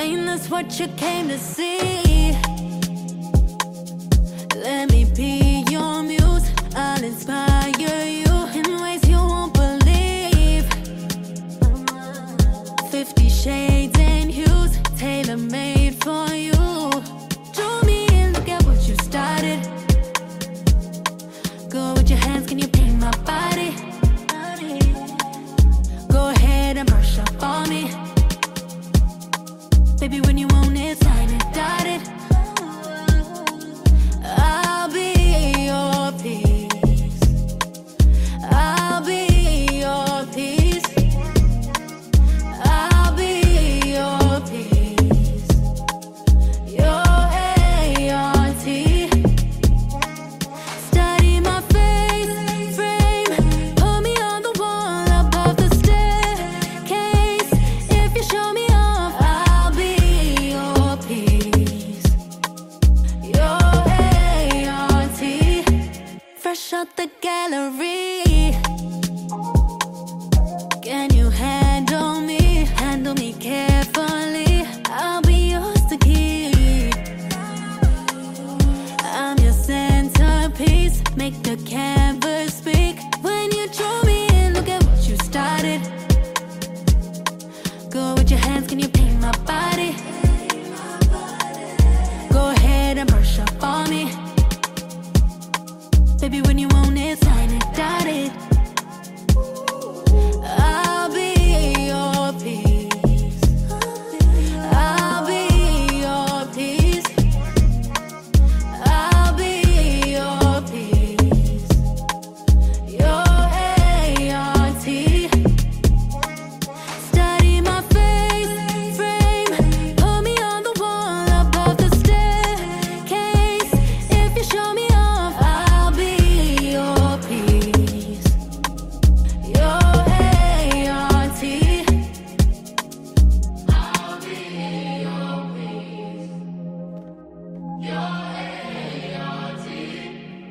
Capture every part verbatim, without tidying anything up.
Ain't this what you came to see? Let me be your muse. I'll inspire you in ways you won't believe. Fifty shades and hues, tailor-made for you. Draw me in, look at what you started. Go with your hands, can you paint my body? Go ahead and brush up on me. Baby, when you want it, sign it, dotted. I'll be your peace. I'll be your peace. I'll be your peace. Your A R T. Study my face frame. Put me on the wall above the staircase. If you show me off, I'll be your peace. Your A R T. Fresh out the gallery. Can you handle me? Handle me carefully. I'll be yours to keep. I'm your centerpiece. Make the canvas speak. When you draw me in, look at what you started. Go with your hands, can you paint my body? Go ahead and brush up on me. Baby, when you want it, sign it, dotted. I'll be your peace. I'll be your peace. I'll be your peace. Your A R T. Study my face frame. Put me on the wall above the staircase. If you show me off, I'll be your peace. Your A R T. I'll be your peace. Your A R T.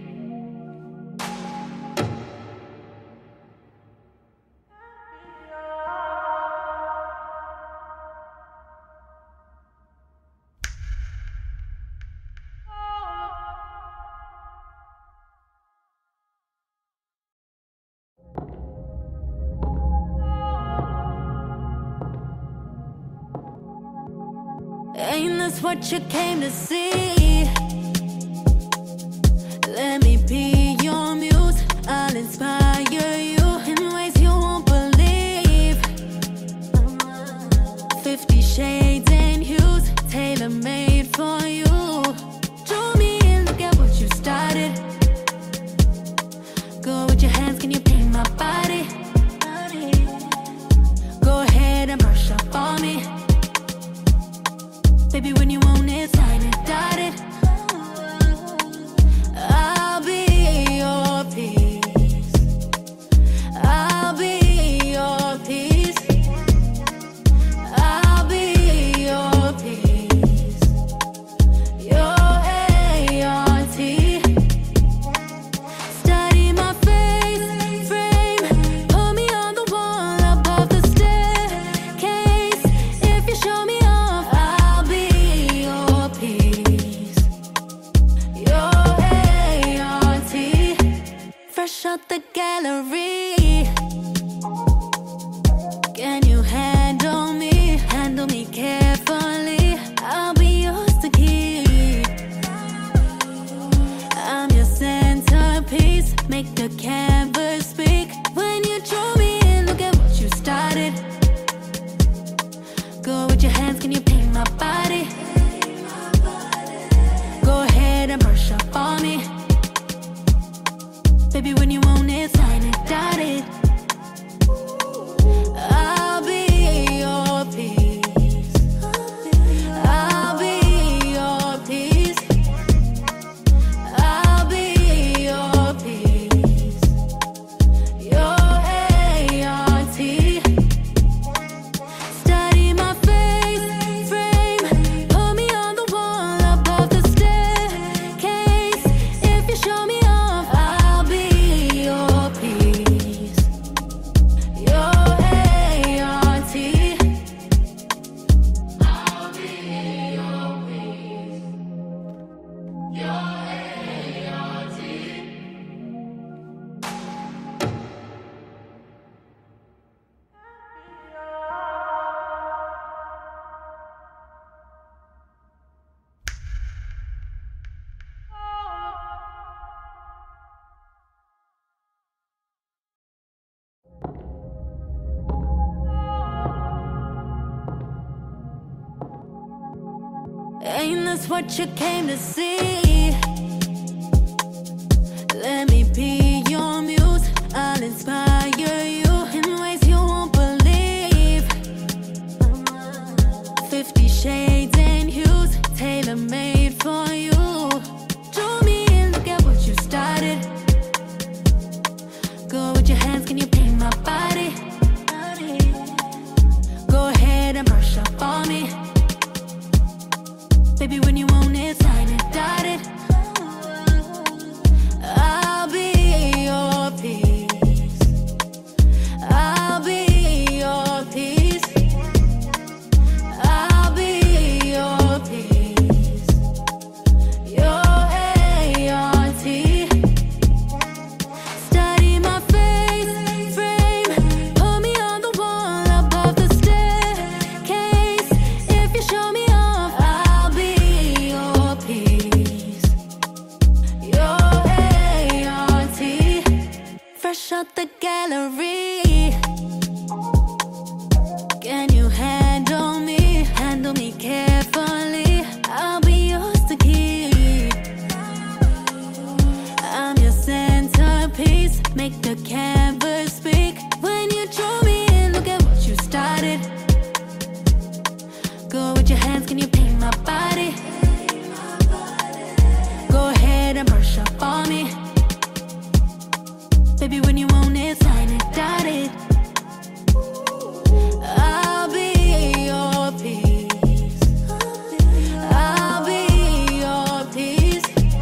Ain't this what you came to see? Let me be your muse. I'll inspire you in ways you won't believe. Fifty shades and hues, tailor-made for you. Draw me in, look at what you started. Go with your hands, can you paint my body? Go ahead and brush up on me. Baby, when you want it, sign it, dotted. I'll be your peace. I'll be your peace. I'll be your peace. Your A R T. Study my face frame. Put me on the wall above the staircase. If you show me off, I'll be your peace. Your A R T. Fresh out the gallery. Can you handle me? Handle me carefully. I'll be yours to keep. I'm your centerpiece. Make the canvas speak. When you draw me in, look at what you started. Go with your hands, can you paint my body? Go ahead and brush up on me. Baby, when you want it, sign it, dotted. I'll be your peace. I'll be your peace. I'll be your peace. Your A R T. Study my face frame. Put me on the wall above the staircase. If you show me off, I'll be your peace. Ain't this what you came to see? Let me be your muse. I'll inspire you in ways you won't believe. Fifty shades and hues, tailor-made for you. Draw me in, look at what you started. Go with your hands, can you paint my body? Go ahead and brush up on me. Baby, when you want it, sign it, dotted. I'll be your peace. I'll be your peace. I'll be your peace. Your A R T. Study my face frame. Put me on the wall above the staircase. If you show me off, I'll be your peace. Your A R T. Fresh out the gallery. Can you handle me? Handle me carefully. I'll be yours to keep. I'm your centerpiece. Make the canvas speak. When you draw me in, look at what you started. Go with your hands, can you paint my body? Go ahead and brush up on me. Baby, when you want it, sign it, dotted. I'll be your peace. I'll be your peace.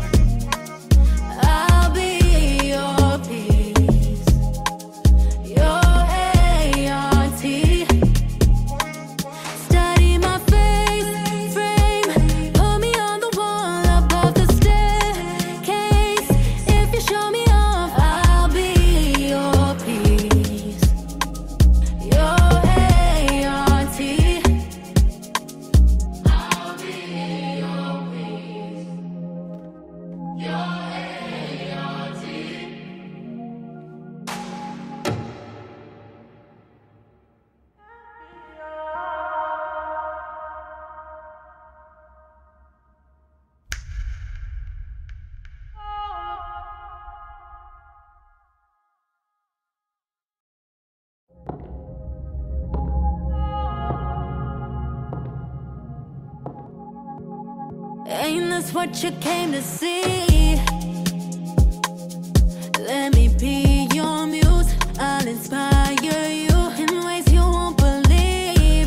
I'll be your peace. Your A R T. Study my face frame. Put me on the wall above the staircase. If you show me off, I'll be your peace. Your A R T. I'll be your peace. Your A R T. Ain't this what you came to see? Let me be your muse. I'll inspire you in ways you won't believe.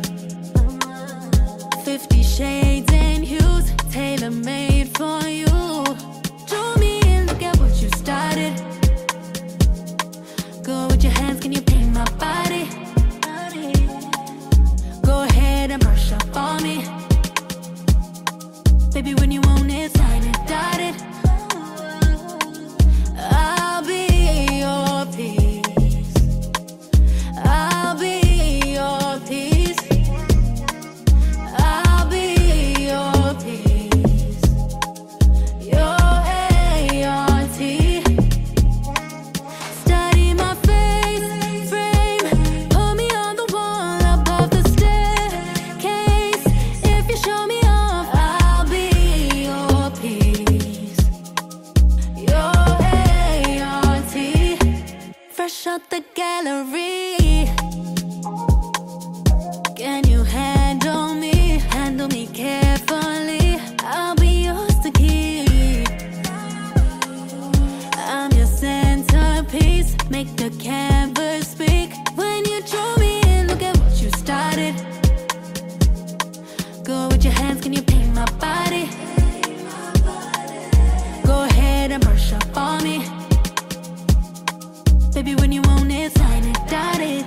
Fifty shades and hues, tailor-made for you. Draw me in, look at what you started. Go with your hands, can you paint my body? Go ahead and brush up on me. Baby, when you want it, sign it, dotted. I'll be your peace. I'll be your peace. I'll be your peace. Your A R T. Study my face frame. Put me on the wall above the staircase. If you show me off, I'll be your peace. Your A R T. Fresh out the gallery. Can you handle me? Handle me carefully. I'll be yours to keep. I'm your centerpiece. Make the canvas speak. When you draw me in, look at what you started. Go with your hands, can you paint my body? Go ahead and brush up on me. Baby, when you want it, sign it, dotted.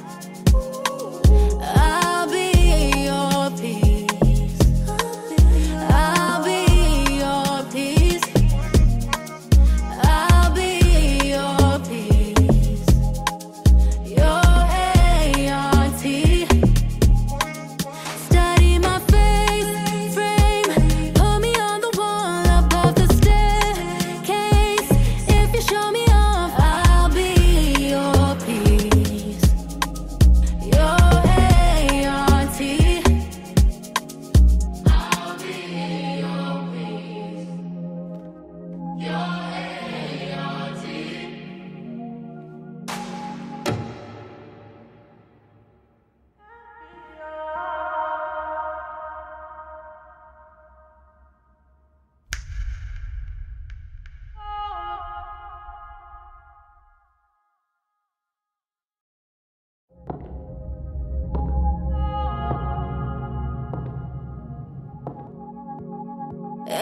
I'll be your peace. I'll be your peace. I'll be your peace. Your A R T. Study my face frame. Put me on the wall above the staircase. If you show me off, I'll be your peace.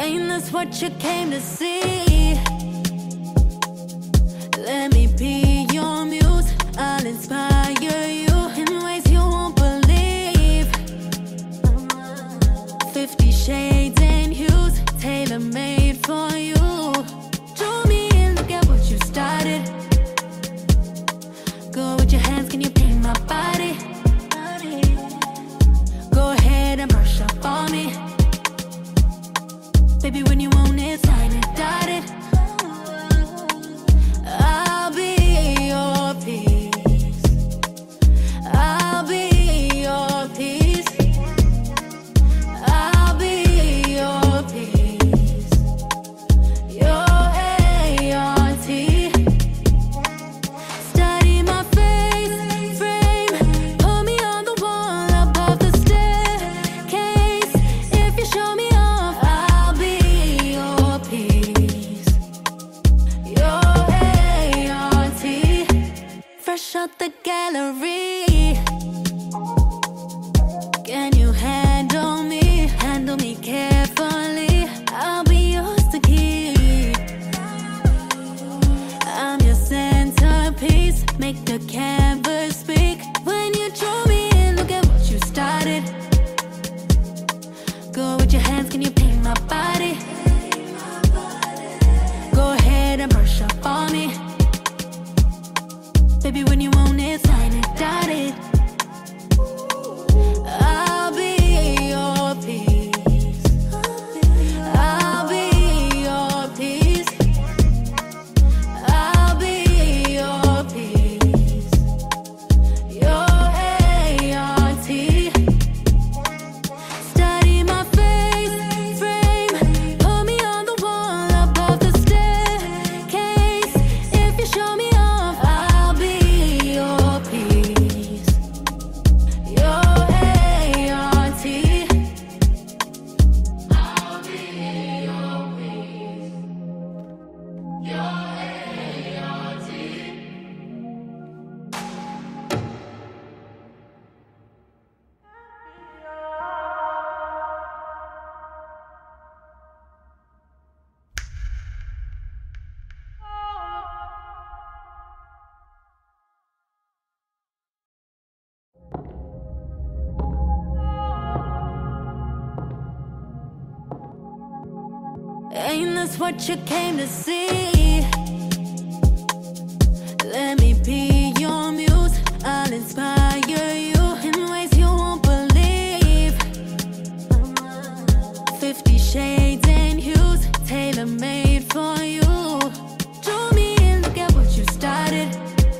Ain't this what you came to see? Let me be your muse. I'll inspire you in ways you won't believe. Fifty shades and hues, tailor-made for you. Draw me in, look at what you started. Go with your hands, can you paint my body? Go ahead and brush up on me. Baby, when you want it, sign it, dot it. I'll be your peace. I'll be your peace. I'll be your peace. Your A R T. Study my face frame. Put me on the wall above the staircase. If you show me off, I'll be your peace. Your A R T. Fresh out the gallery. Can you handle me? Handle me carefully. I'll be yours to keep. I'm your centerpiece. Make the canvas speak. When you draw me in, look at what you started. Go with your hands, can you paint my body? Go ahead and brush up on me. Baby, when you want it, sign it, dot it. I'll be your peace. I'll be your peace. I'll be your peace. Your A R T. Study my face frame. Put me on the wall above the staircase. If you show me off, I'll be your peace. Your A R T. I'll be your peace. Your A R T. Ain't this what you came to see? Let me be your muse. I'll inspire you in ways you won't believe. Fifty shades and hues, tailor-made for you. Draw me in, look at what you started.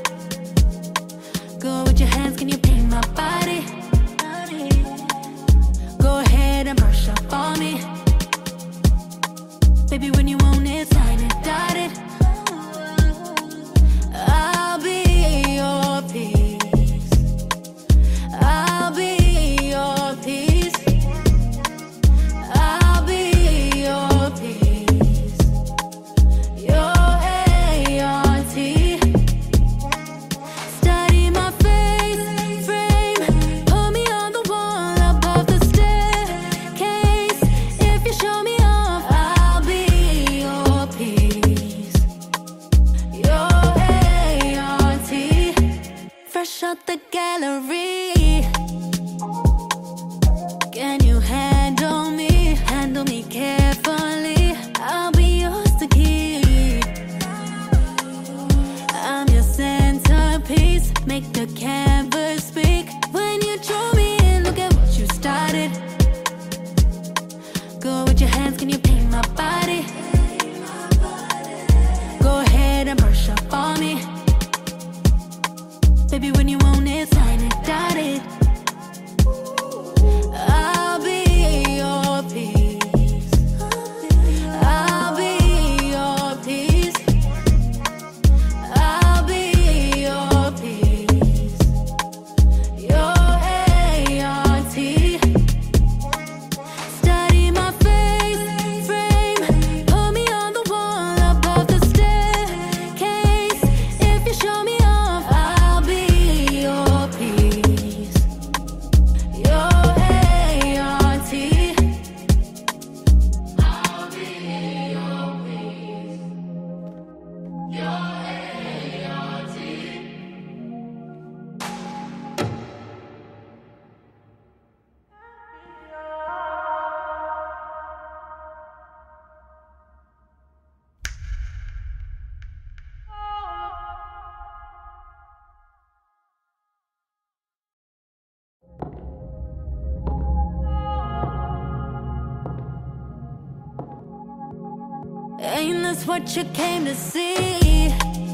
Go with your hands, can you paint my body? Go ahead and brush up on me. Baby, when you want it, sign it, dot it. I'll be your peace. I'll be your peace. I'll be your peace. Your A R T. Study my face frame. Put me on the wall above the staircase. If you show me off, I'll be your peace. Your A R T. Fresh out the gallery. Can you handle me? Handle me carefully. I'll be yours to keep. I'm your centerpiece. Make the canvas speak. When you draw me in, look at what you started. Go with your hands, can you paint my body? Go ahead and brush up on me. Baby, when you want it, sign it, dot it. I'll be your peace. I'll be your peace. I'll be your peace. Your A R T. Study my face frame. Put me on the wall above the staircase. If you show me off, I'll be your peace. Your A this what you came to see?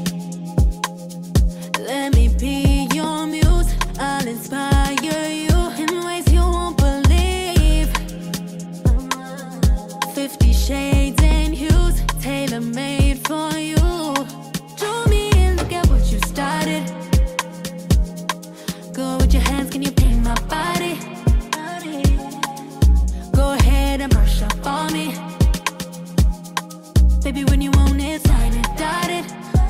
Let me be your muse. I'll inspire you in ways you won't believe. Fifty shades and hues, tailor-made for you. Draw me in, look at what you started. Go with your hands, can you paint my body? Go ahead and brush up on me. Baby, when you want it, sign it, dot it.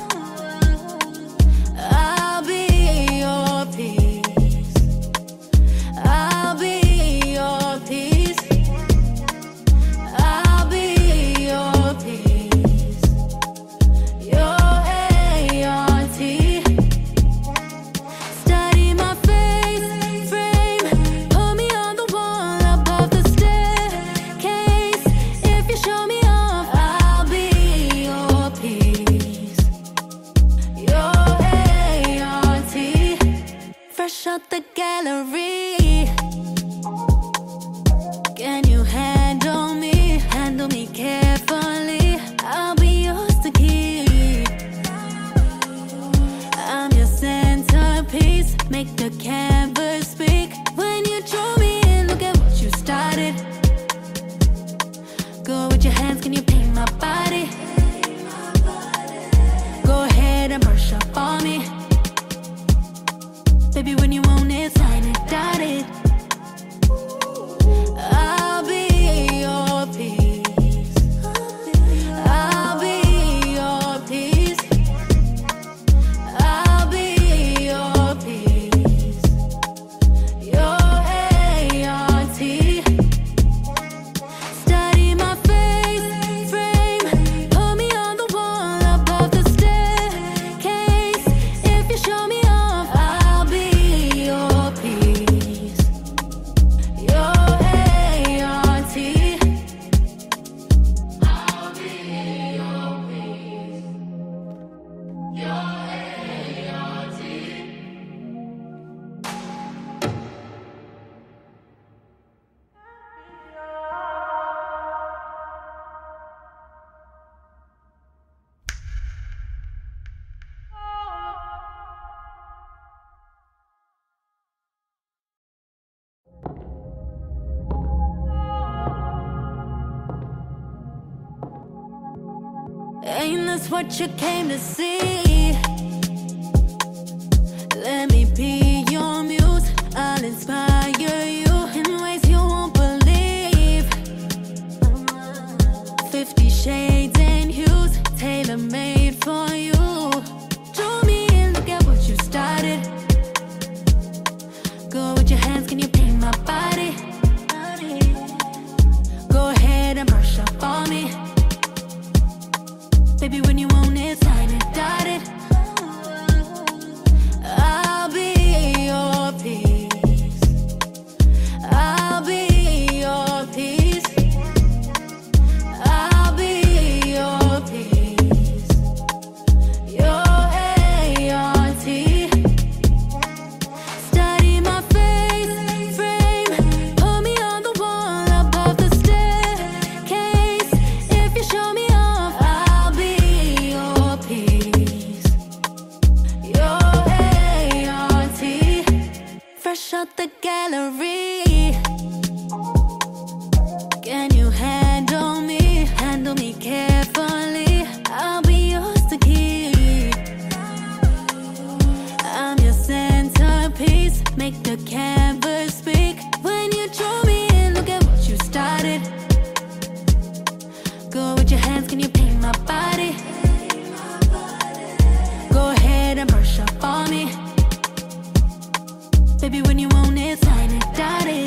I'll be your peace. I'll be your peace. I'll be your peace. Your A R T. Study my face frame. Put me on the wall above the staircase. If you show me off, I'll be your peace. Your A R T. Fresh out the gallery. Can you handle me? Handle me carefully. I'll be yours to keep. I'm your centerpiece. Make the canvas speak. When you draw me in, look at what you started. Go with your hands, can you paint my body? Go ahead and brush up on me. Baby, when you want it, sign it, dot it. I'll be your peace. I'll be your peace. I'll be your peace. Your A R T. Study my face frame. Put me on the wall above the staircase. If you show me off, I'll be your peace. Your A R T. I'll be your peace. Your A R T. Ain't this what you came to see? Let me be your muse. I'll inspire you in ways you won't believe. Fifty shades and hues, tailor-made for you. Draw me in, look at what you started. Go with your hands, can you paint my body? Go ahead and brush up on me. Baby, when you want it, sign it, dot it. I'll be your peace. I'll be your peace. I'll be your peace. Your A R T. Study my face frame. Put me on the wall above the staircase. If you show me off, I'll be your peace. Your A R T. Fresh out the gallery. Can you handle me? Handle me carefully. I'll be yours to keep. I'm your centerpiece. Make the canvas speak. When you draw me in, look at what you started. Go with your hands, can you paint my body? Go ahead and brush up on me. Baby, when you want it, sign it, dot it.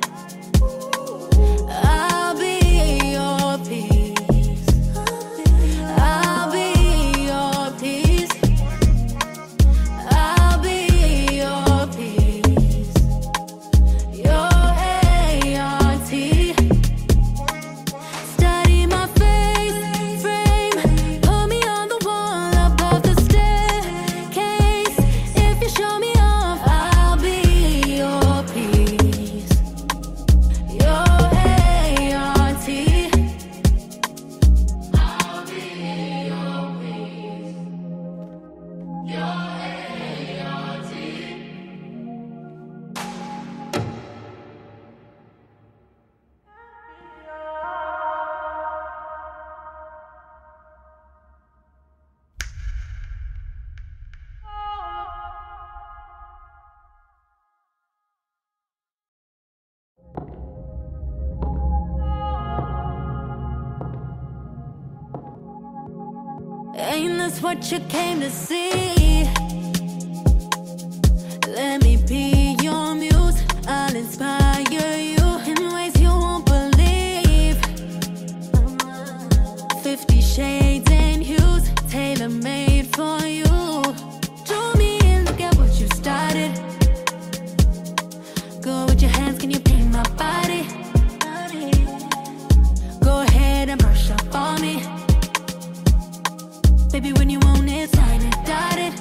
I'll be your peace. I'll be your peace. I'll be your peace. this what you came to see? Let me be your muse. I'll inspire you in ways you won't believe. Fifty shades and hues, tailor-made for you. Draw me in, look at what you started. Go with your hands, can you paint my body? Go ahead and brush up on me. Baby, when you want it, sign it, dotted.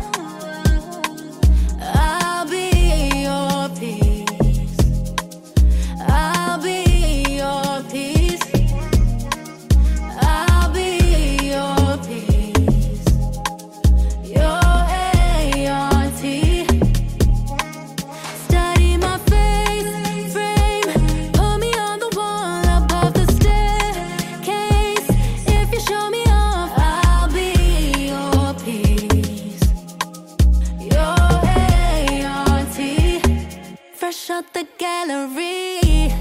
I'll be your peace. I'll be your peace. I'll be your peace. Your A R T. Study my face frame. Put me on the wall above the staircase. If you show me off, I'll be your peace. Your A R T. Fresh out the gallery.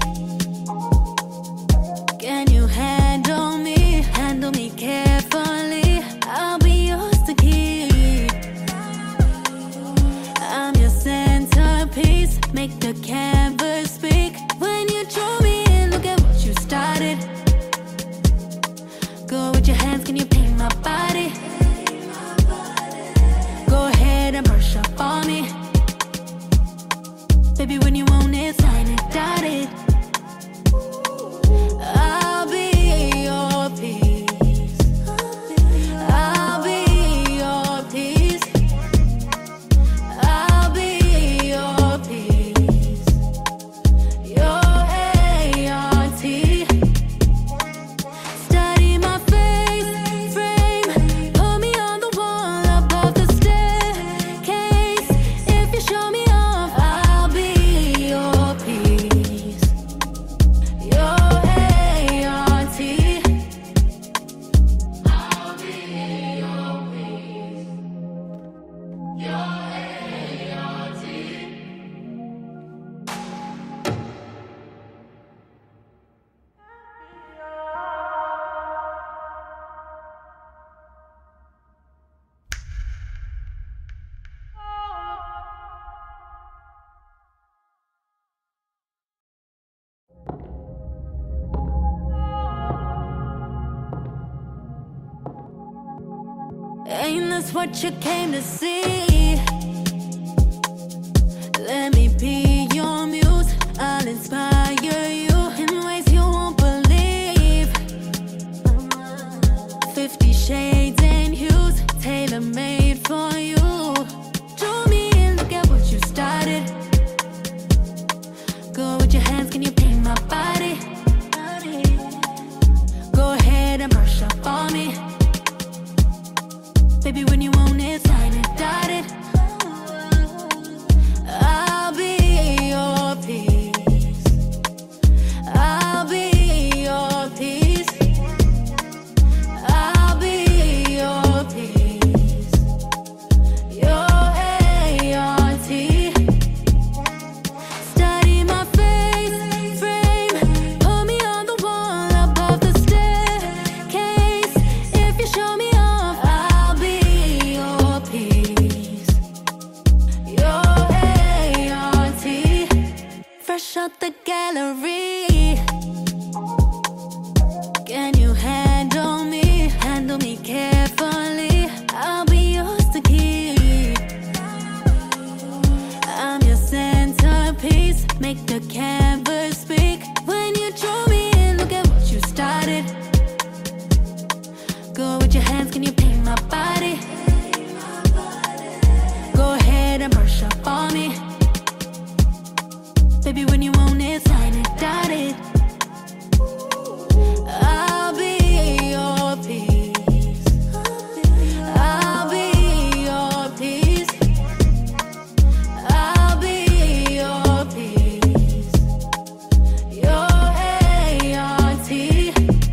Can you handle me? Handle me carefully. I'll be yours to keep. I'm your centerpiece. Make the canvas speak. When you draw me in, look at what you started. Go with your hands, can you paint my body? Go ahead and brush up on me. Baby, when you want it, sign it, dotted. I'll be your peace. I'll be your peace. I'll be your peace. Your A R T. Study my face frame. Put me on the wall above the staircase. If you show me off, I'll be your peace. Your A R T. I'll be your peace. Your A R T. Ain't this what you came to see? Let me be your muse. I'll inspire you in ways you won't believe. Fifty shades and hues, tailor-made for you. Draw me in, look at what you started. Go with your hands, can you paint my body? Go ahead and brush up on me. Baby, when you want it, sign it, dotted. I'll be your peace. I'll be your peace. I'll be your peace. Your A R T. Study my face frame. Put me on the wall above the staircase. If you show me off, I'll be your peace. Your A R T. Fresh out the gallery. Can you handle me? Handle me carefully. I'll be yours to keep. I'm your centerpiece. Make the canvas speak. When you draw me in, look at what you started. Go with your hands, can you paint my body? Go ahead and brush up on me. Baby, when you want it, sign it, dotted. I'll be your peace. I'll be your peace. I'll be your peace. Your A R T.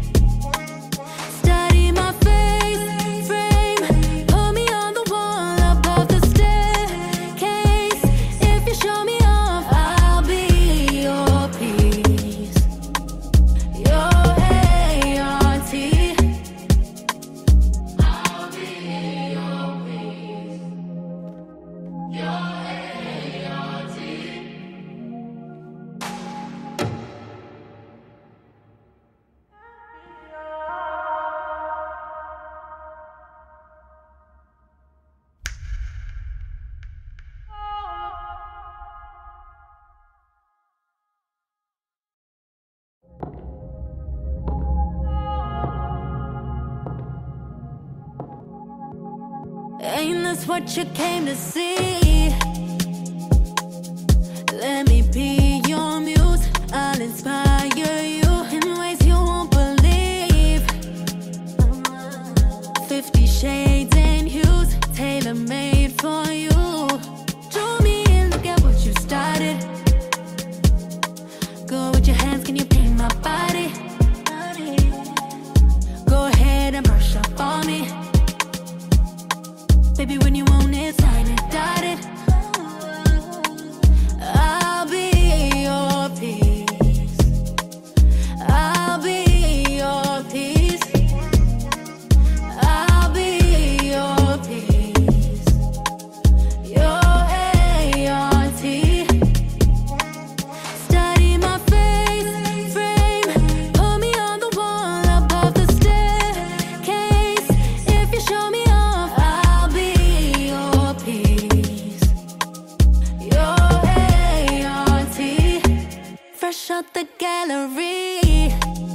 Study my face frame. Put me on the wall above the staircase. If you show me off, I'll be what you came to see. Let me be your muse. I'll inspire you in ways you won't believe. Fifty shades and hues, tailor-made for you. Draw me in, look at what you started. Go with your hands, can you paint my body? Go ahead and brush up on me. Baby, when you want it, sign it, dot it. I'll be your peace. I'll be your peace. I'll be your peace. Your A R T. Study my face, frame. Put me on the wall above the staircase. If you show me off, I'll be your peace. Your A R T. Fresh out the gallery.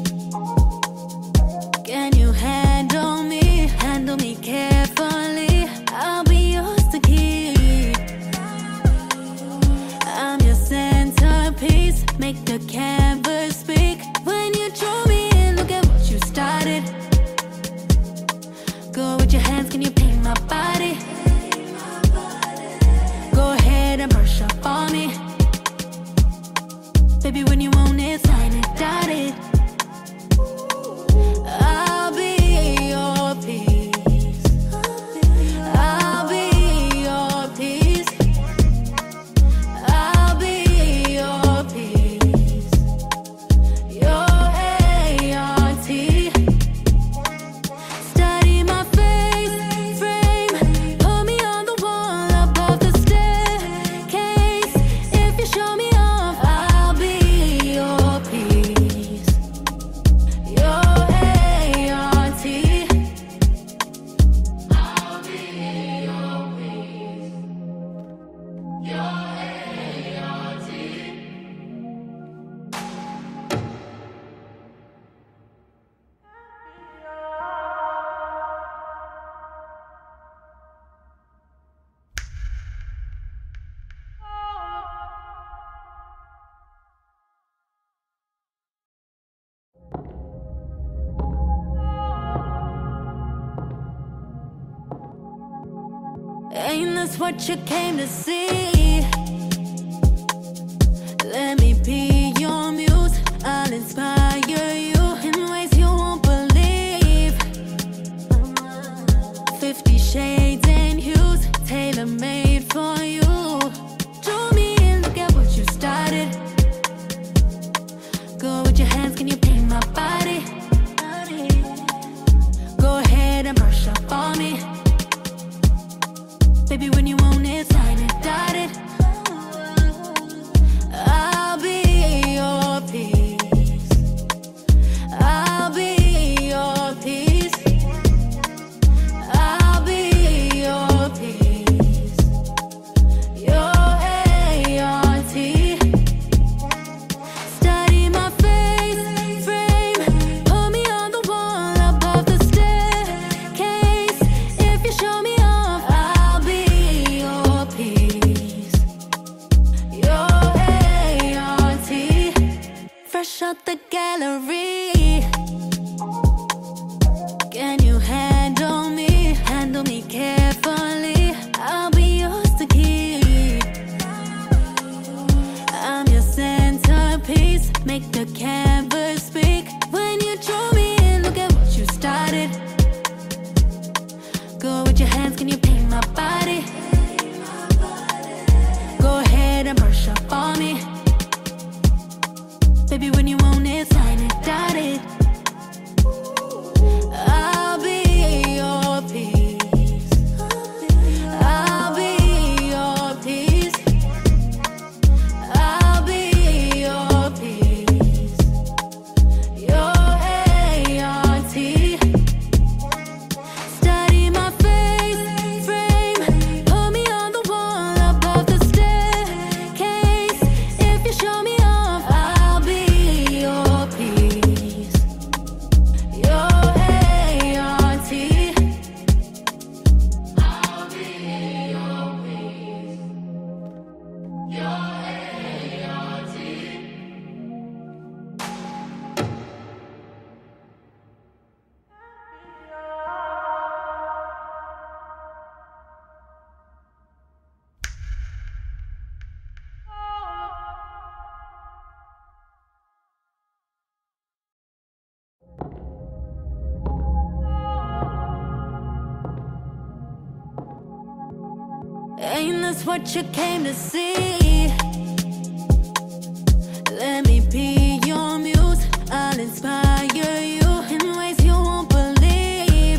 Can you handle me? Handle me carefully. I'll be yours to keep. I'm your centerpiece. Make the canvas speak. When you draw me in, look at what you started. Go with your hands, can you paint my body? Go ahead and brush up on me. Baby, when you want it, sign it, dot it. I'll be your peace. I'll be your peace. I'll be your peace. Your A R T. Study my face, frame. Put me on the wall above the staircase. If you show me off, I'll be your peace. Your A R T. I'll be your peace. Your A R T. Ain't this what you came to see? Let me be your muse. I'll inspire you in ways you won't believe. Fifty shades and hues, tailor-made for you. Draw me in, look at what you started. Go with your hands, can you paint my body? Go ahead and brush up on me. Baby, when you want it, sign it, dot it. I'll be your peace. I'll be your peace. I'll be your peace. Your A R T. Study my face, frame. Put me on the wall above the staircase. If you show me off, I'll be your Ain't this what you came to see? Let me be your muse. I'll inspire you in ways you won't believe.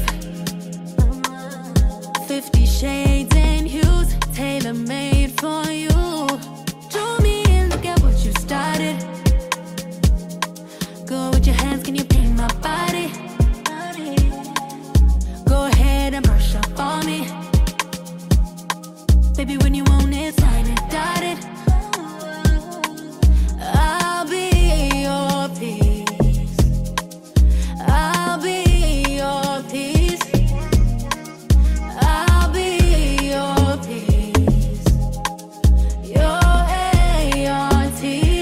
Fifty shades and hues, tailor-made for you. Draw me in, look at what you started. Go with your hands, can you paint my body? Go ahead and brush up on me. Baby, when you want it, sign it, dot it. I'll be your peace. I'll be your peace. I'll be your peace. Your A R T.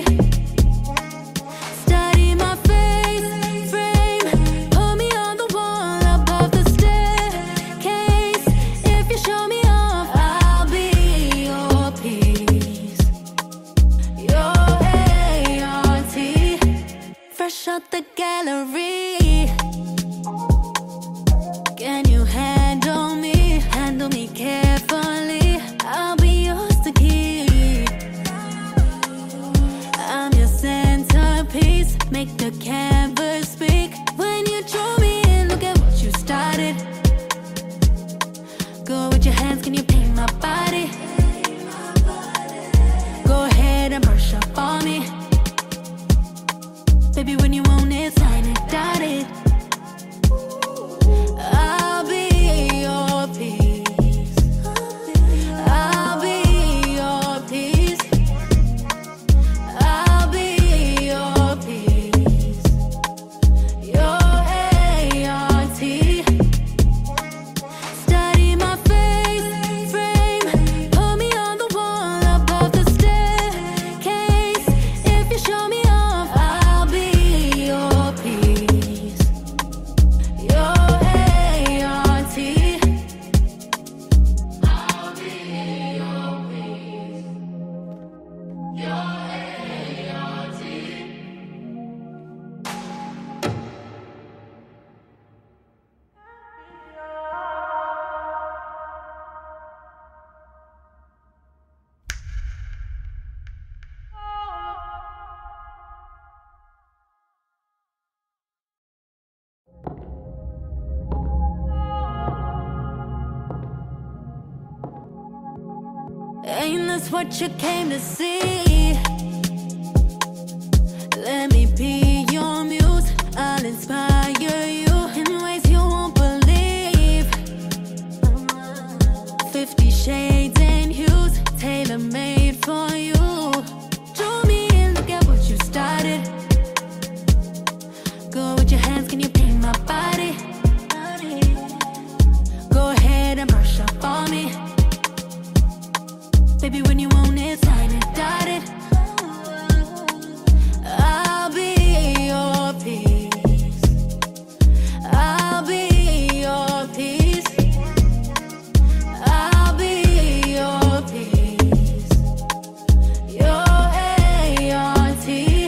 Study my face frame. Put me on the wall above the staircase. If you show me off, I'll be your peace. Your A R T. Fresh out the gallery. Can you handle me? Handle me carefully. I'll be yours to keep. I'm your centerpiece. Make the canvas speak. When you draw me in, look at what you started. Go with your hands, can you paint my body? Go ahead and brush up on me. Baby, when you want it, sign it, dot it. I'll be your peace. I'll be your peace. I'll be your peace. Your A R T. Study my face frame. Put me on the wall above the staircase. If you show me off, I'll be your peace. Your A R T. I'll be your peace. Your A R T. Ain't this what you came to see? Let me be your muse. I'll inspire you in ways you won't believe. Fifty shades and hues, tailor-made for you. Draw me in, look at what you started. Go with your hands, can you paint my body? Go ahead and brush up on me. Baby, when you want it, sign it, dot it. I'll be your peace. I'll be your peace. I'll be your peace. Your A R T.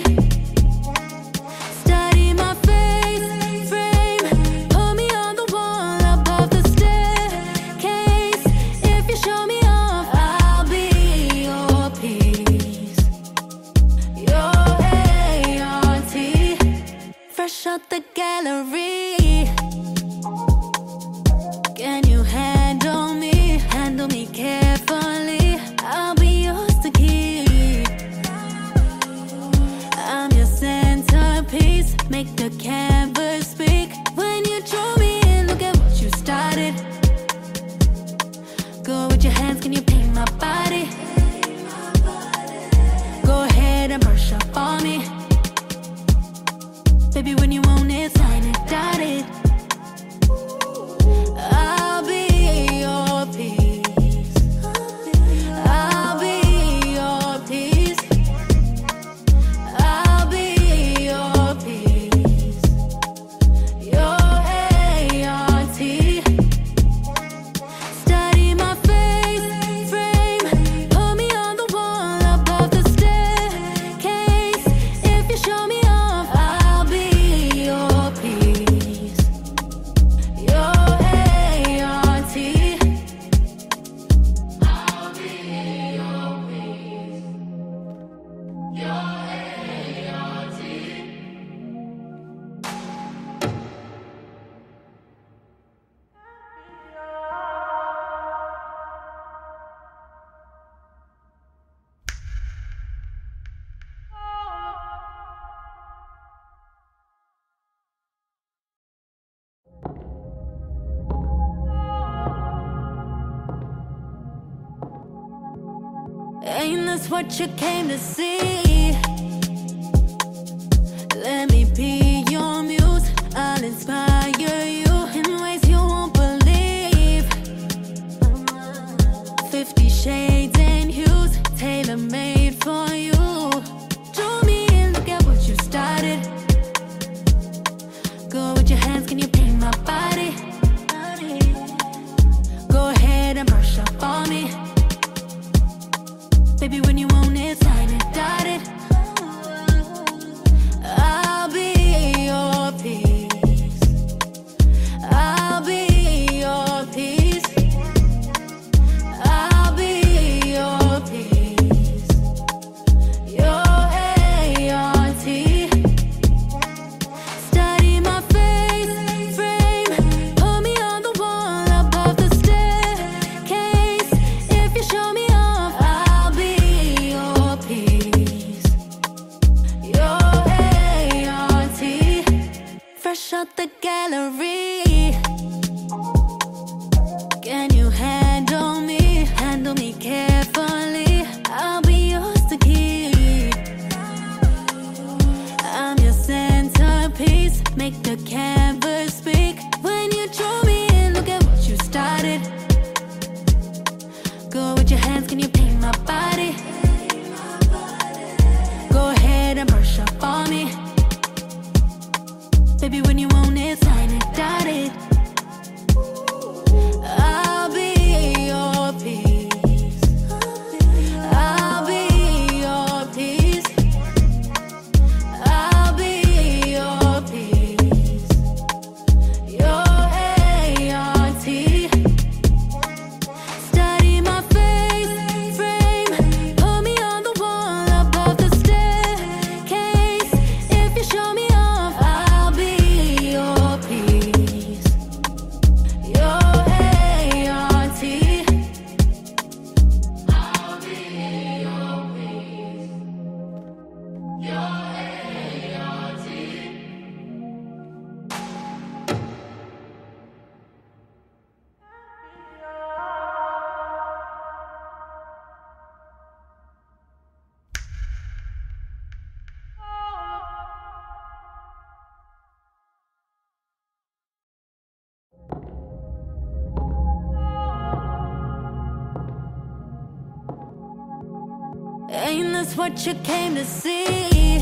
Study my face frame. Put me on the wall above the staircase. If you show me off, I'll be your peace. Your A R T. Fresh out the gallery. Can you handle me? Handle me carefully. I'll be yours to keep. I'm your centerpiece. Make the canvas speak. When you draw me in, look at what you started. Go with your hands, can you paint my body? Go ahead and brush up on me. Baby, when you want it, sign it, dot it. I'll be your peace. I'll be your peace. I'll be your peace. Your A R T. Study my face frame. Put me on the wall above the staircase. If you show me off, I'll be your peace. Ain't this what you came to see? Let me be your muse. I'll inspire you in ways you won't believe. Fifty shades and hues, tailor-made for you. Draw me in, look at what you started. Go with your hands, can you paint my body? Go ahead and brush up on me. Baby, when you want it, sign it, dot it. I'll be your peace. I'll be your peace. I'll be your peace. Your A R T. Study my face frame. Put me on the wall above the staircase. If you show me off, I'll be your peace. Your A R T. Fresh out the gallery. Can you handle me? Handle me carefully. I'll be yours to keep. I'm your centerpiece. Make the canvas speak. When you draw me in, look at what you started. Go with your hands, can you paint my body? Go ahead and brush up on me. Baby, when you want it, sign it, dot it. I'll be your peace. I'll be your peace. I'll be your peace. Your A R T. Study my face frame. Put me on the wall above the staircase. If you show me off, I'll be your peace. Your A R T. I'll be your peace. Your A R T. Ain't this what you came to see?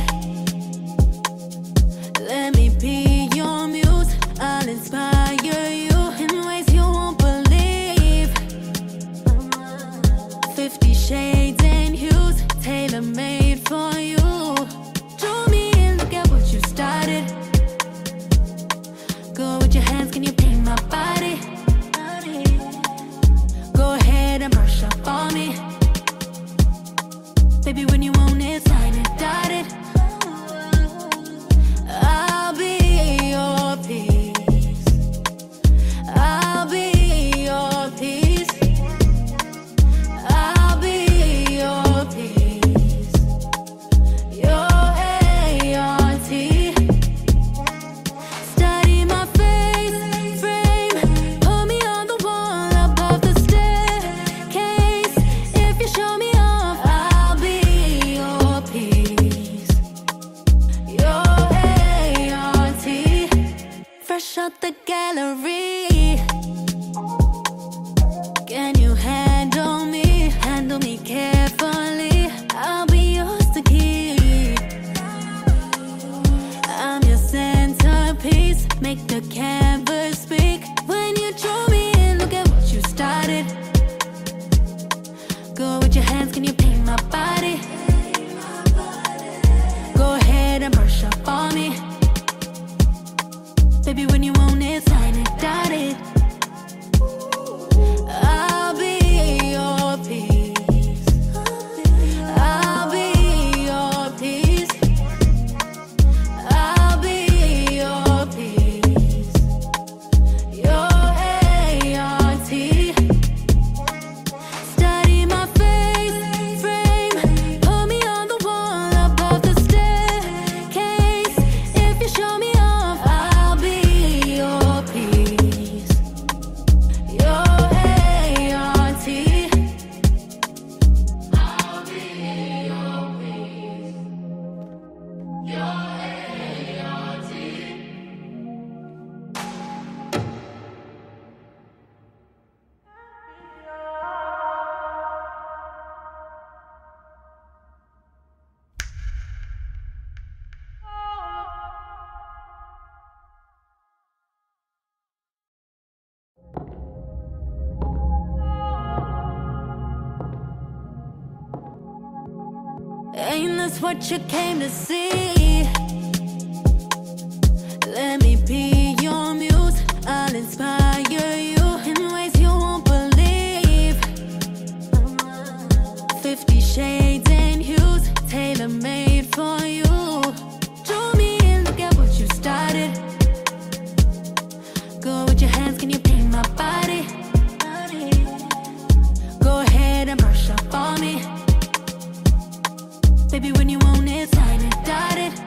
Let me be your muse. I'll inspire you in ways you won't believe. Fifty shades and hues, tailor-made for you. Draw me in, look at what you started. Go with your hands, can you paint my body? Go ahead and brush up on me. Baby, when you want it, sign it, dot it. I'll be your peace. I'll be your peace. I'll be your peace. Your A R T. Study my face frame. Put me on the wall above the staircase. If you show me off, I'll be your peace. Your A R T. Fresh out the gallery. Can you handle me? Handle me carefully. I'll be yours to keep. I'm your centerpiece. Make the canvas speak. When you draw me in, look at what you started. Go with your hands, can you paint my body? Go ahead and brush up on me. Baby, when you want it, sign it, dot it. I'll be your peace. I'll be your peace. I'll be your peace. Your A R T. Study my face frame. Put me on the wall above the staircase. If you show me off, I'll be your peace. Ain't this what you came to see? Let me be your muse. I'll inspire you in ways you won't believe. Fifty shades and hues, tailor-made for you. Draw me in, look at what you started. Go with your hands, can you paint my body? Go ahead and brush up on me. Baby, when you want it, sign it, dot it.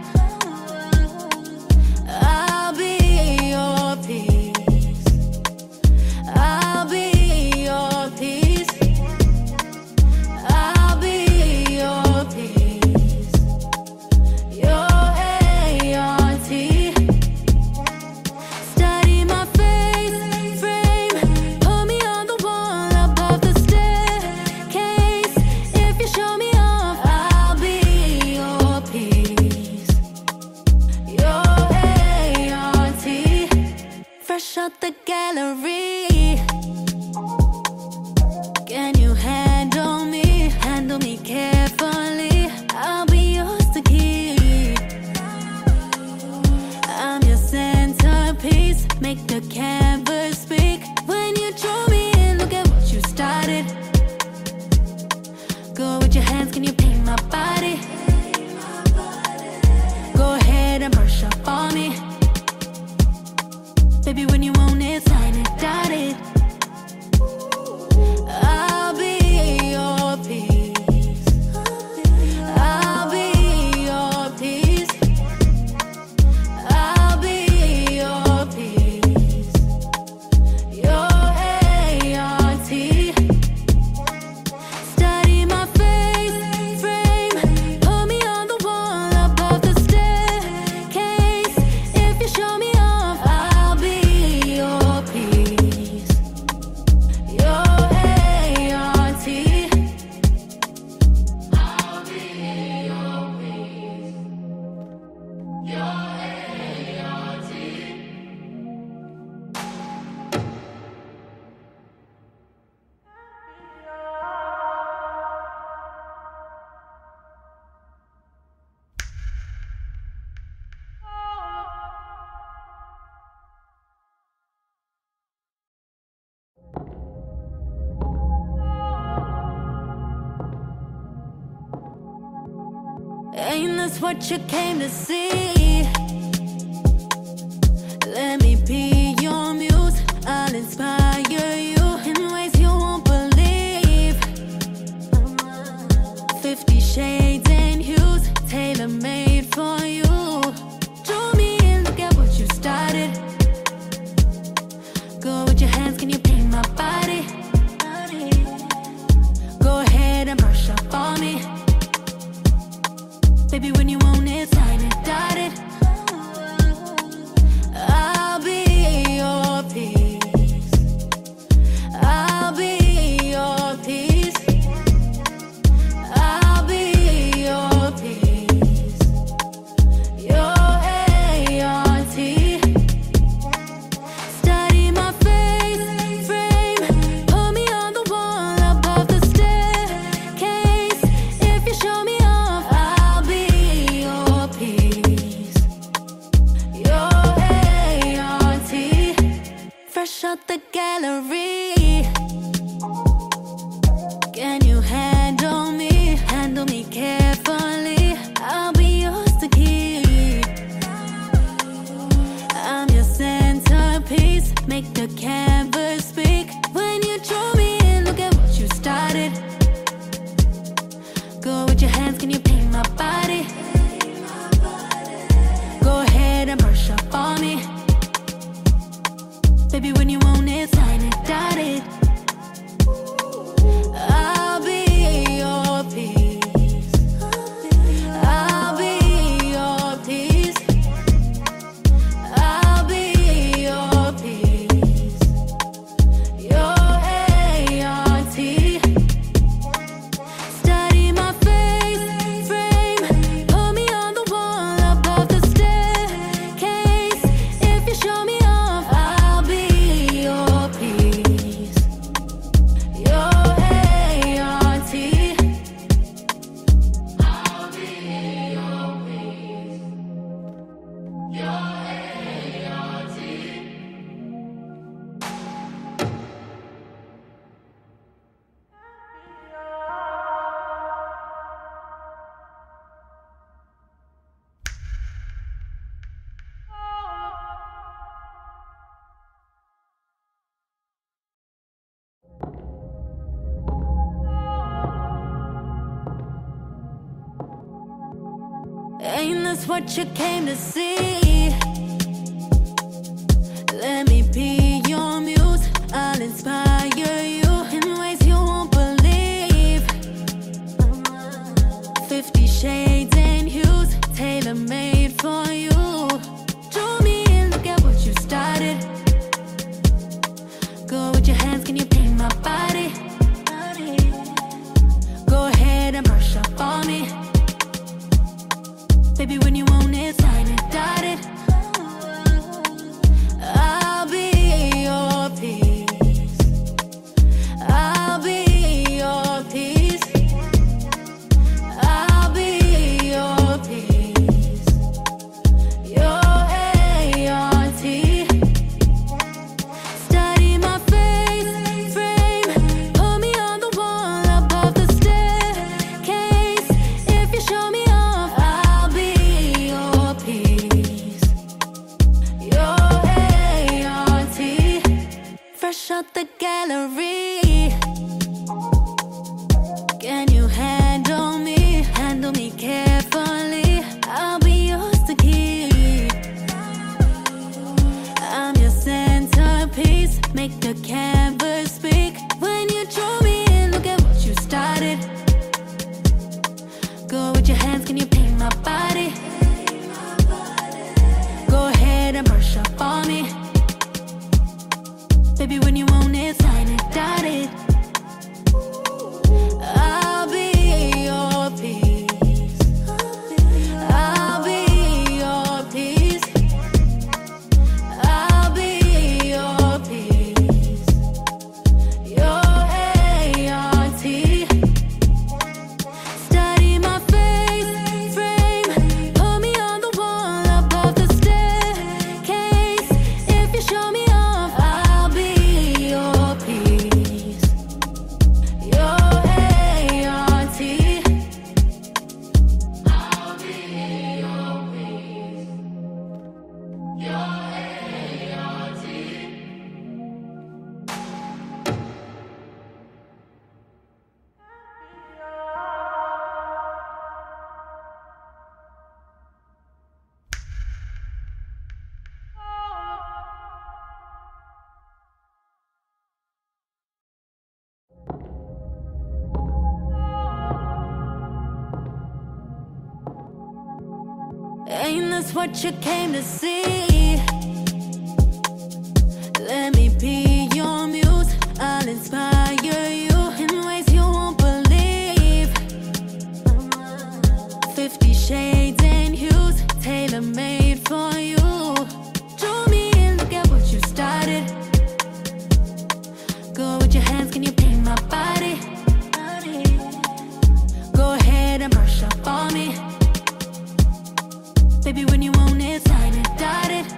I'll be your peace. I'll be your peace. I'll be your peace. Your A R T. Study my face frame. Put me on the wall above the staircase. If you show me off, I'll be your peace. Your A R T. Fresh out the gallery. Can you handle me? Handle me carefully. I'll be yours to keep. I'm your centerpiece. Make the canvas speak. When you draw me in, look at what you started. Go with your hands, can you paint my body? Go ahead and brush up on me. Baby, when you want it, sign it, dot it. I'll be your peace. I'll be your peace. I'll be your peace. Your A R T. Study my face frame. Put me on the wall above the staircase. If you show me off, I'll be your peace. Your A R T. I'll be your peace. Your A R T. Ain't this what you came to see? Let me be your muse. I'll inspire you in ways you won't believe. Fifty shades and hues, tailor-made for you. Draw me in, look at what you started. Go with your hands, can you paint my body? Go ahead and brush up on me. Baby, when you want it, sign it, dot it. I'll be Ain't this what you came to see? Let me be your muse. I'll inspire you in ways you won't believe. Fifty shades and hues, tailor-made for you. Draw me in, look at what you started. Go with your hands, can you paint my body? Go ahead and brush up on me. Baby, when you want it, sign it, dot it. I'll be your peace. I'll be your peace. I'll be your peace. Your A R T. Study my face frame. Put me on the wall above the staircase. If you show me off, I'll be your peace. Your A R T. Fresh out the gallery. Can you handle me? Handle me carefully. I'll be yours to keep. I'm your centerpiece. Make the canvas speak. When you draw me in, look at what you started. Go with your hands, can you paint my body? Go ahead and brush up on me. Baby, when you want it, sign it, dot it. I'll be your peace. I'll be your peace. I'll be your peace. Your A R T. Study my face frame. Put me on the wall above the staircase. If you show me off, I'll be your peace. Your A R T. I'll be your peace. Your A R T. Ain't this what you came to see? Let me be your muse. I'll inspire you in ways you won't believe. Fifty shades and hues, tailor-made for you. Draw me in, look at what you started. Go with your hands, can you paint my body? Go ahead and brush up on me. Baby, when you want it, sign it, dot it.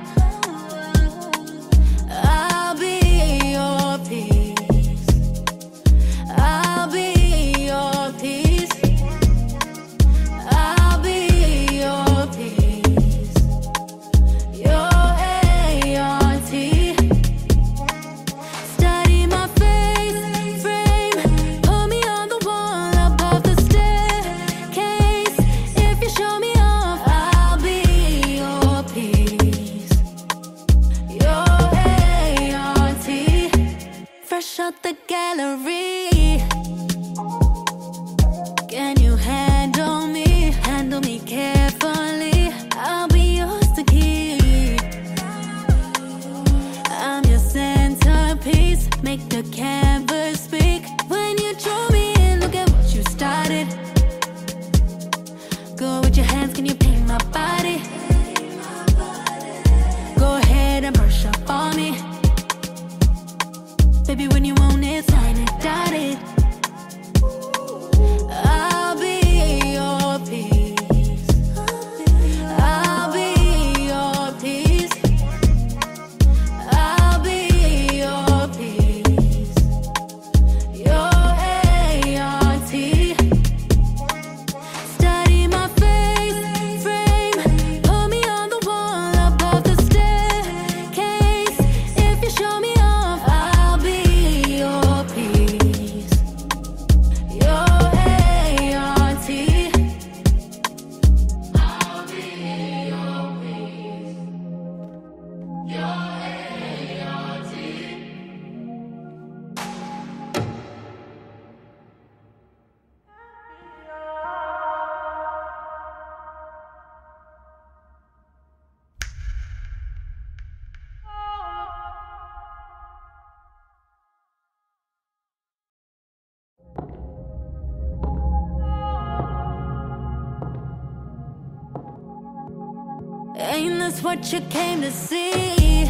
Ain't this what you came to see?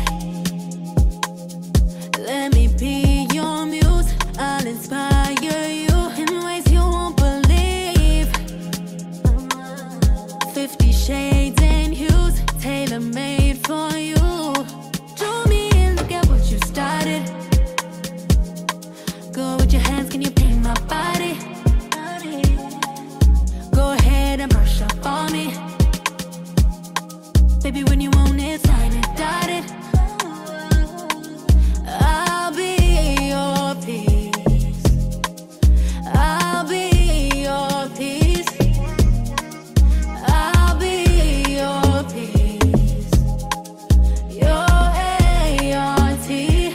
Let me be your muse. I'll inspire you in ways you won't believe. Fifty shades and hues, tailor-made for you. Draw me in, look at what you started. Go with your hands, can you paint my body? Go ahead and brush up on me. Baby, when you want it, sign it, dot it. I'll be your peace. I'll be your peace. I'll be your peace. Your A R T.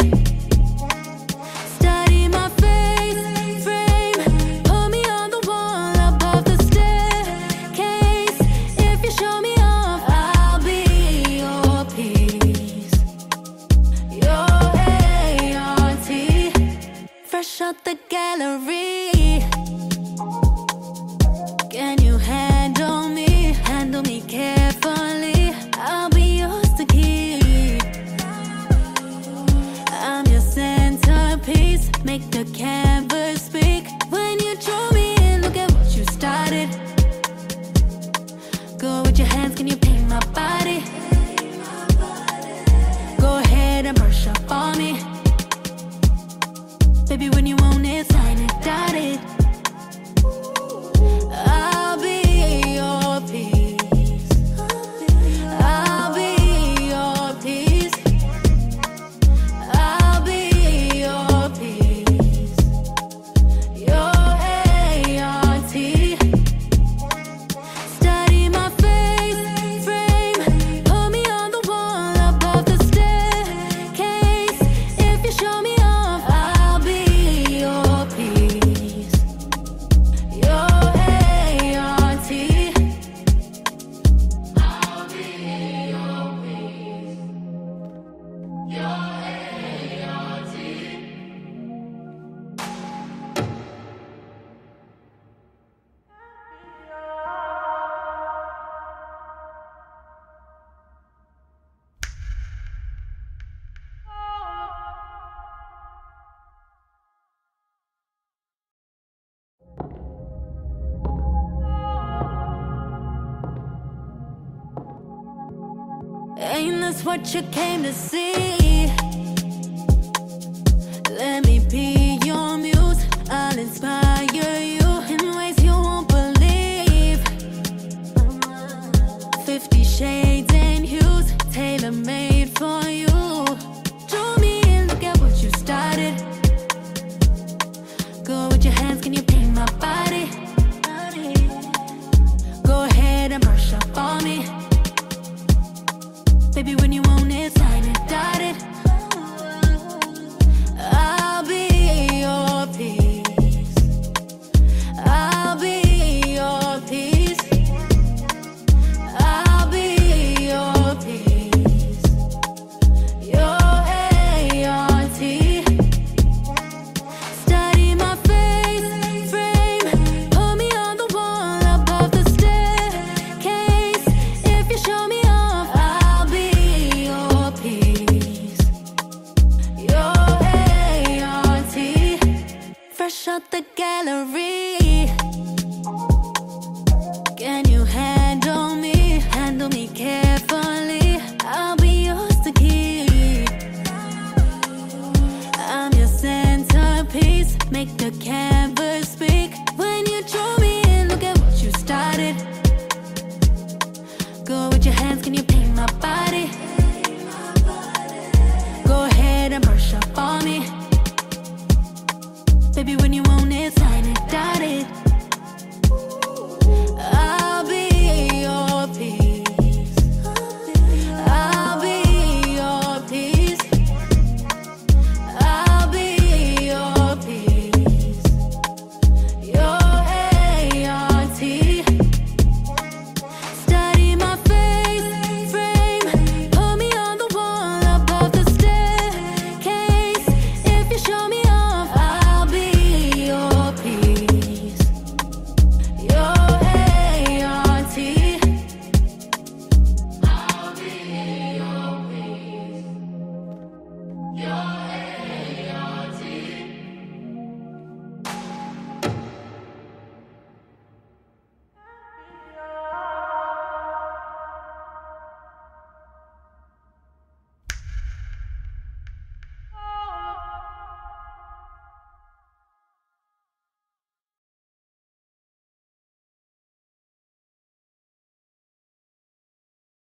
Study my face frame. Put me on the wall above the staircase. If you show me off, I'll be your peace. Your A R T. Fresh out the gallery. Can you handle me? Handle me carefully. I'll be yours to keep. I'm your centerpiece. Make the canvas speak. When you draw me in, look at what you started. Go with your hands, can you paint my body? Go ahead and brush up on me. Baby, when you want it, sign it, dot it. I'll be your peace. I'll be your peace. I'll be your peace. Your A R T. Study my face frame. Put me on the wall above the staircase. If you show me off, I'll be your peace. Your A R T. I'll be your peace. Your A R T. Ain't this what you came to see?